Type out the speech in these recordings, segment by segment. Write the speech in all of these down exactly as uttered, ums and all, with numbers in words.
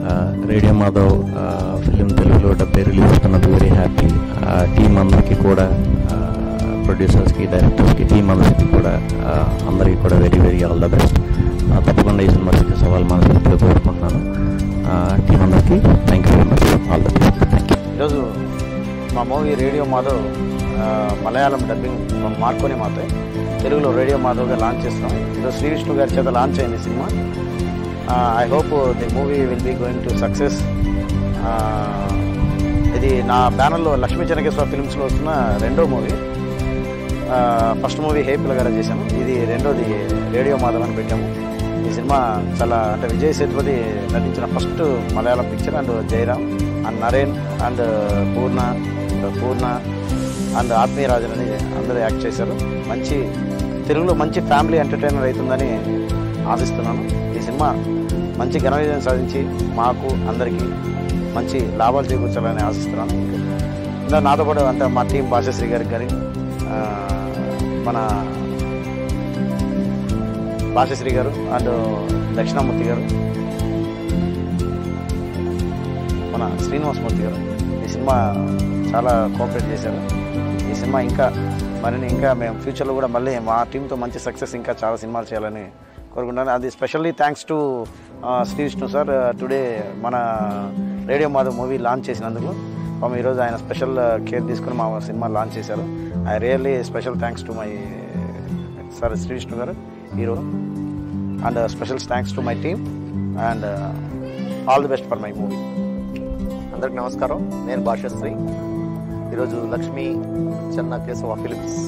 Radio Madhav film తెలుగులో డెబ్బై release అవుతున్నందుకు వెరీ హ్యాపీ. టీం అందరికీ కూడా, ప్రొడ్యూసర్స్కి, డైరెక్టర్స్కి, టీం అందరికీ కూడా అందరికీ కూడా very very all the best. తప్పకుండా ఈ సినిమా సక్సెస్ అవ్వాలి మనస్ఫూర్తిగా కోరుకుంటున్నాను. టీం అందరికీ thank you very much, all the best. Thank you. ఈరోజు మా movie radio Madhav Malayalam dubbing Marconi మాత్రమే తెలుగులో రేడియో మాధవ్గా లాంచ్ చేస్తున్నాం. ఈరోజు శ్రీ విష్ణు గారి చేత లాంచ్ అయింది cinema. I hope the movie will be going to success. ఇది నా బ్యానర్లో లక్ష్మీ చెన్నకేశ్వర ఫిల్మ్స్లో వస్తున్న రెండో movie. First movie Hey Pillagada చేశాము, ఇది రెండోది రేడియో మాధవ్ అని పెట్టాము. ఈ సినిమా చాలా అంటే విజయ్ సేతుపతి నటించిన first Malayalam picture. And Jayaram and Naren and Poorna Poorna and Athmiya Rajan అని అందరూ యాక్ట్ చేశారు. మంచి తెలుగులో మంచి ఫ్యామిలీ ఎంటర్టైనర్ అవుతుందని ఆశిస్తున్నాను. ఈ సినిమా మంచి ఘన విజయం సాధించి మాకు అందరికీ మంచి లాభాలు చేకూర్చాలని ఆశిస్తున్నాను. ఇంకా నాతో పాటు అంటే మా టీం భాషశ్రీ గారికి కానీ, మన భాషశ్రీ గారు అండ్ దక్షిణామూర్తి గారు, మన శ్రీనివాసమూర్తి గారు ఈ సినిమా చాలా కోఆపరేట్ చేశారు. ఈ సినిమా ఇంకా మరిన్ని ఇంకా మేము ఫ్యూచర్లో కూడా మళ్ళీ మా టీంతో మంచి సక్సెస్ ఇంకా చాలా సినిమాలు చేయాలని కోరుకుంటున్నాను. అది specially thanks to Shri Vishnu sir today మన రేడియో మాధవ్ మూవీ లాంచ్ చేసినందుకు. పాపం ఈరోజు ఆయన స్పెషల్ కేర్ తీసుకుని మా సినిమా లాంచ్ చేశారు. I really special thanks to my sir Shri Vishnu garu hero. And special thanks to my team and all the best for my movie. అందరికి నమస్కారం, నేను భాషశ్రీ. ఈరోజు Lakshmi Chennakesava films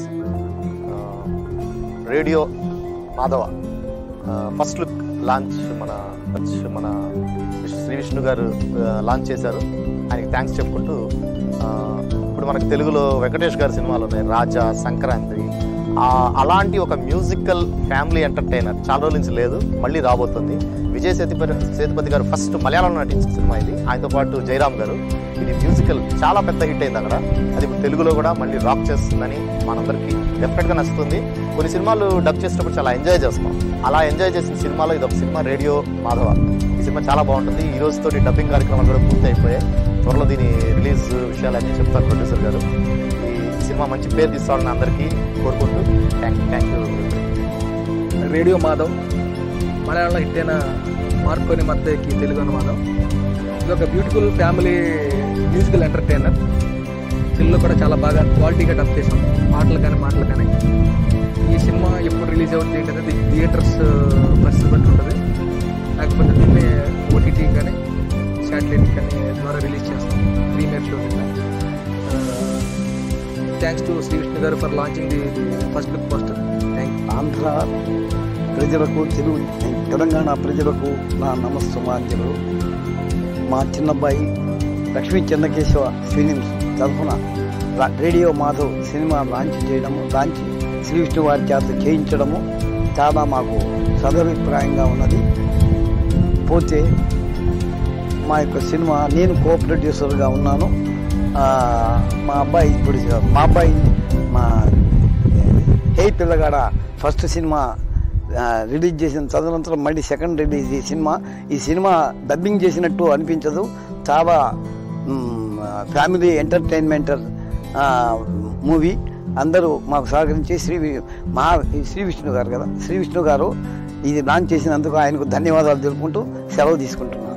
radio Madhava first look launch మన మన శ్రీ విష్ణు గారు లాంచ్ చేశారు. ఆయనకి థ్యాంక్స్ చెప్పుకుంటూ, ఇప్పుడు మనకు తెలుగులో వెంకటేష్ గారి సినిమాలు ఉన్నాయి, రాజా, సంక్రాంతి. అలాంటి ఒక మ్యూజికల్ ఫ్యామిలీ ఎంటర్టైనర్ చాలా రోజుల నుంచి లేదు, మళ్ళీ రాబోతుంది. విజయ్ సేతుపతి సేతుపతి గారు ఫస్ట్ మలయాళంలో నటించిన సినిమా ఇది. ఆయనతో పాటు జయరామ్ గారు. ఇది మ్యూజికల్ చాలా పెద్ద హిట్ అయింది అక్కడ. అది ఇప్పుడు తెలుగులో కూడా మళ్ళీ రాక్ చేస్తుందని మనందరికీ డెఫినెట్గా నచ్చుతుంది. కొన్ని సినిమాలు డబ్ చేసినప్పుడు చాలా ఎంజాయ్ చేస్తాం. అలా ఎంజాయ్ చేసిన సినిమాలో ఇది ఒక సినిమా, రేడియో మాధవ. ఈ సినిమా చాలా బాగుంటుంది. ఈ రోజుతో డబ్బింగ్ కార్యక్రమాలు కూడా పూర్తి అయిపోయాయి. త్వరలో దీని రిలీజ్ విషయాలన్నీ చెప్తారు ప్రొడ్యూసర్ గారు. ఈ సినిమా మంచి పేరు తీసుకోవాలని అందరికీ కోరుకుంటూ thank thank you. Radio Madhav మలయాళంలో హిట్ అయిన మార్కొని మత్తేకి తెలుగు అనువాదం. ఇది ఒక బ్యూటిఫుల్ ఫ్యామిలీ మ్యూజికల్ ఎంటర్టైనర్. తెలుగులో కూడా చాలా బాగా క్వాలిటీగా డబ్ చేసాం, పాటలు కానీ మాటలు కానీ. ఈ సినిమా ఎప్పుడు రిలీజ్ అవుతుంది ఏంటంటే థియేటర్స్ పరిస్థితి బట్టి ఉంటుంది, లేకపోతే దీన్ని ఓటీటీ కానీ శాటిలైట్ కానీ ద్వారా రిలీజ్ చేస్తాం ప్రీమియర్ షో కింద. Thanks to Shri Vishnu garu for launching the first look poster. Thank you. Andhra ప్రజలకు, తెలుగు తెలంగాణ ప్రజలకు నా నమస్సుమాంజలు. మా చిన్నబ్బాయి లక్ష్మీ చెన్నకేశవ ఫిలిమ్స్ తరఫున రేడియో మాధవ్ సినిమా లాంచ్ చేయడము, లాంచ్ శ్రీ విష్ణు వారి చేత చేయించడము చాలా మాకు సదభిప్రాయంగా ఉన్నది. పోతే మా యొక్క సినిమా నేను కో ప్రొడ్యూసర్గా ఉన్నాను. మా అబ్బాయి ఇప్పుడు మా అబ్బాయి మా హే పిల్లగాడ ఫస్ట్ సినిమా రిలీజ్ చేసిన తదనంతరం మళ్ళీ సెకండ్ రిలీజ్ ఈ సినిమా. ఈ సినిమా డబ్బింగ్ చేసినట్టు అనిపించదు, చాలా ఫ్యామిలీ ఎంటర్టైన్మెంట్ మూవీ. అందరూ మాకు సహకరించి శ్రీ మహా శ్రీ విష్ణు గారు కదా శ్రీ విష్ణు గారు ఇది లాంచ్ చేసినందుకు ఆయనకు ధన్యవాదాలు తెలుపుకుంటూ సెలవు తీసుకుంటున్నాను.